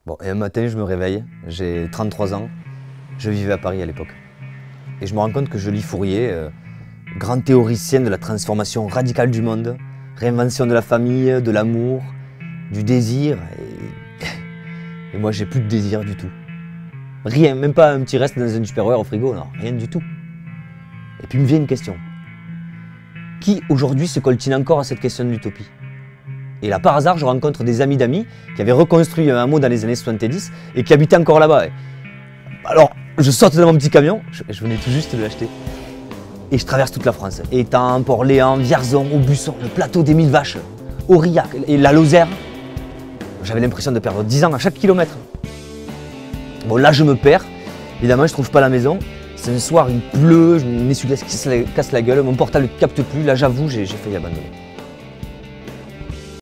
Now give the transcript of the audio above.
Bon, et un matin, je me réveille, j'ai 33 ans, je vivais à Paris à l'époque. Et je me rends compte que je lis Fourier, grand théoricien de la transformation radicale du monde, réinvention de la famille, de l'amour, du désir. Et moi, j'ai plus de désir du tout. Rien, même pas un petit reste dans un Tupperware au frigo, non, rien du tout. Et puis me vient une question. Qui aujourd'hui se coltine encore à cette question de l'utopie? Et là, par hasard, je rencontre des amis d'amis qui avaient reconstruit un hameau dans les années 70 et qui habitaient encore là-bas. Alors, je saute dans mon petit camion, je venais tout juste de l'acheter, et je traverse toute la France. Étampes, Orléans, Vierzon, Aubusson, le plateau des Mille Vaches, Aurillac et la Lozère. J'avais l'impression de perdre 10 ans à chaque kilomètre. Bon, là, je me perds. Évidemment, je ne trouve pas la maison. C'est un soir, il pleut, mon essuie-glace qui se casse la gueule, mon portable ne capte plus. Là, j'avoue, j'ai failli abandonner.